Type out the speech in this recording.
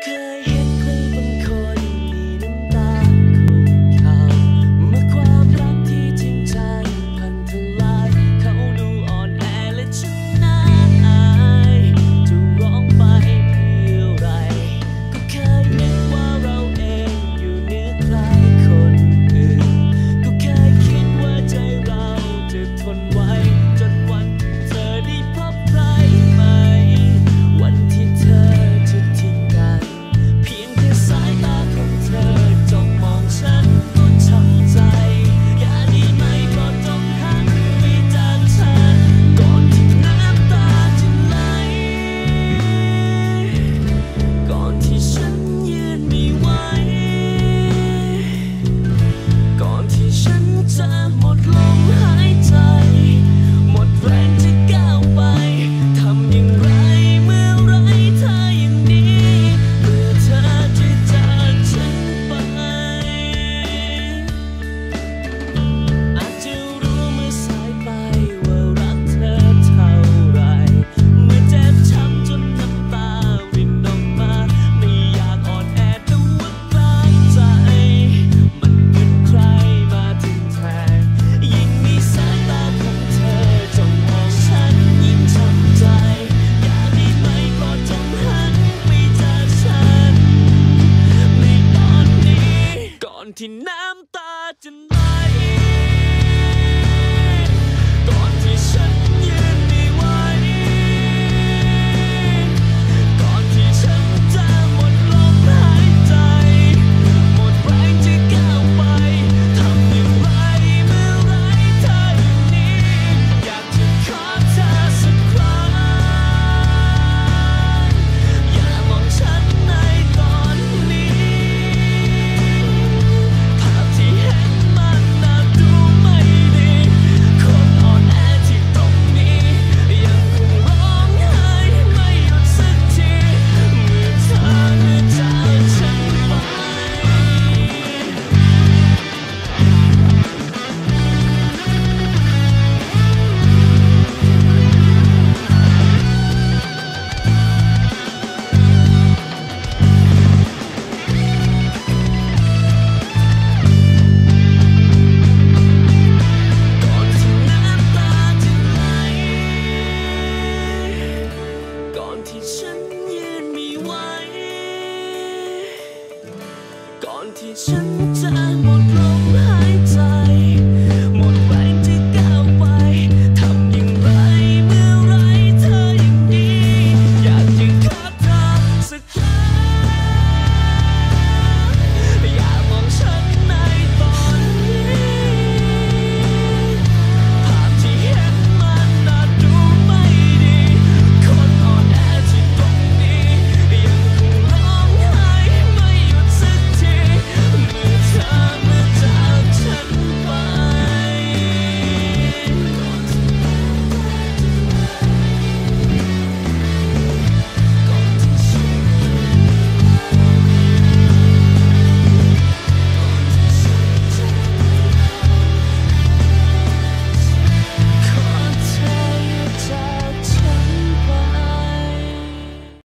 เคยเห็นใครบางคนมีน้ำตาคุกเข่าเมื่อความรักที่จริงใจพังทลายเขาดูอ่อนแอและฉันน่าอายจะร้องไปเพื่ออะไรก็เคยนึกว่าเราเองอยู่เหนือใครคนอื่นก็เคยคิดว่าใจเราจะทนไว้จนวันเธอได้พบใครใหม่วันที่เธอจะทิ้งกันเพียงแค่สายตาของเธอจ้องมองฉันก็ช้ำใจอย่าได้ไหมก็ต้องหันไปจากฉันก่อนที่น้ำตาจะไหลก่อนที่ฉันยืนไม่ไหวก่อนที่ฉันจะหมดลมหายใจหมดแรงจะก้าวไปทำอย่างไรเมื่อไรเธอยังดีเมื่อเธอจะจากฉันไปอาจจะรู้เมื่อสายไปว่ารักเธอเท่าไรเมื่อเจ็บช้ำจนน้ำตารินออกมาไม่อยากอ่อนแอแต่ว่ากลางใจมันเหมือนใครมาทิ่มแทงยิ่งมีสายตาของเธอจ้องมองฉันยิ่งช้ำใจอยากได้ไหมก็จงหันไปจากฉันในตอนนี้ก่อนที่น้ำตาจะไหลก่อนที่ฉันยืนไม่ไหวก่อนที่ฉันจะหมดลมหายใจหมดแรงจะก้าวไปทำอย่างไรเมื่อไรเธออยู่นี่อยากจะขอเธอสักครั้งอย่ามองฉันในตอนนี้ภาพที่เห็นมันน่าดูไม่ดีคนอ่อนแอที่ตรงนี้ยังคงร้องไห้ไม่หยุดสักทีเมื่อเธอจากฉันไปก่อนที่น้ำตาจะไหลก่อนที่ฉันยืนไม่ไหวก่อนที่ฉันจะหมดลมหายใจ